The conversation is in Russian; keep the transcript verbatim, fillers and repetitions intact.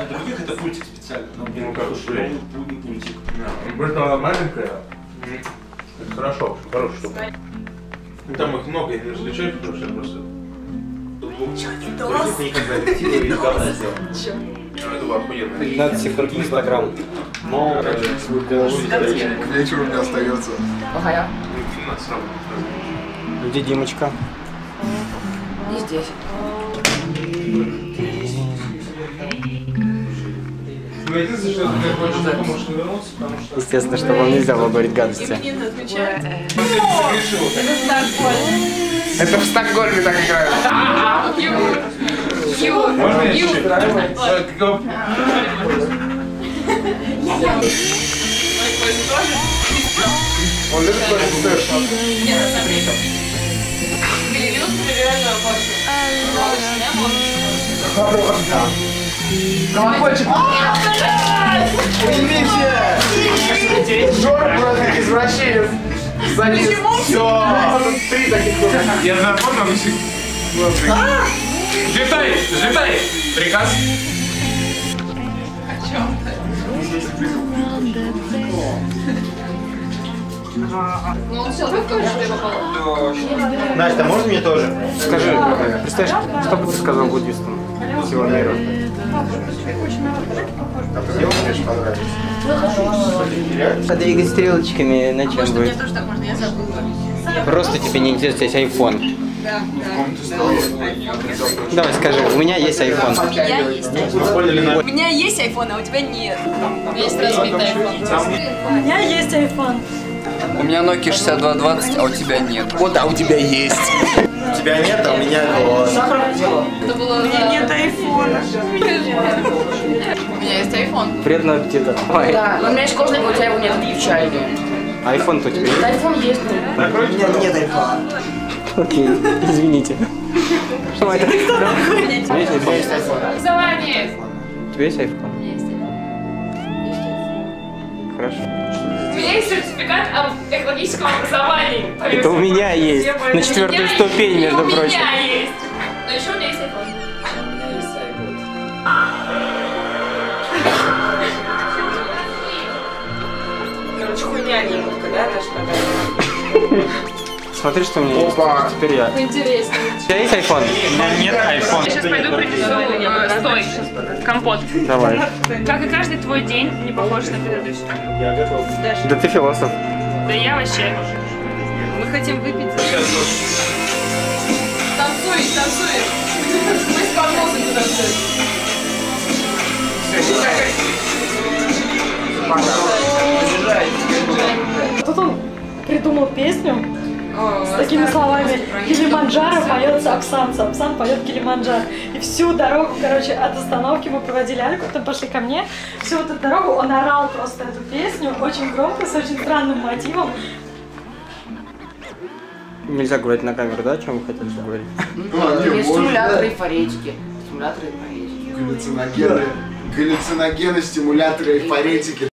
А других это пультик специально. Ну как уж не пультик. Это маленькая. Это хорошо, хорошая штука. Там их много, я не различаю, потому что я просто... Это охуенно. пятнадцать секунд в Инстаграм. Но... К вечеру не остается. Ага. Где Димочка? Не здесь. Естественно, что вам нельзя было говорить гадости. Это в Стокгольме так играют. Можно я чуть-чуть? Он любит тоже. Колокольчик! Уймите! Жора просто извращенец! Все! Три таких. Я запомнил, взлетай! Взлетай! Приказ! О чем ты? Ну он все, как тоже, что я попала? Настя, а можно мне тоже? Скажи, представляешь, что бы ты сказал буддистам всего мира? А ты мне умеешь понравиться? Подвигать стрелочками на чем Может, мне будет? тоже так можно, я забыла. Просто тебе не интересно, есть айфон. Да, да. Давай скажи, у меня есть айфон. У меня есть айфон. У меня есть айфон, а у тебя нет. У меня есть разбитый айфон. У меня есть айфон. У меня Nokia шестьдесят два двадцать, а у тебя нет. Вот, а у тебя есть. У тебя нет, а у меня вот. Это было... У меня нет айфона. У меня есть айфон. Приятного аппетита. Ой. Да, но у меня есть кожаный, у тебя его нет, в чайной. Айфон-то у тебя есть? Айфон есть. У меня нет айфона. Окей, извините. Что это? У тебя есть айфон? Образование. У тебя есть айфон? Хорошо. У меня есть сертификат об экологическом образовании. Это у меня есть. На четвертую ступень, между прочим. У меня есть. Но еще у меня есть айфон. У меня есть айфон. Короче, хуйня немножко, да, наша? Смотри, что у меня есть. Теперь я. Интересно. У тебя есть айфон? У меня нет айфона. Я сейчас пойду принесу э, стой, компот. Давай. Как и каждый твой день, не похож на предыдущий. Я готов. Да ты философ. Да я вообще. Мы хотим выпить. Танцуешь, танцуешь. Мы с парнозом туда Тут он придумал песню с такими словами: Килиманджаро поет Сапсан, Сапсан поет Килиманджаро. И всю дорогу, короче, от остановки мы проводили Альку, потом пошли ко мне. Всю вот эту дорогу он орал просто эту песню очень громко, с очень странным мотивом. Нельзя говорить на камеру, да, о чем вы хотели говорить? Есть стимуляторы и форетики. Стимуляторы и форетики. Галлюциногены, галлюциногены, стимуляторы и форетики.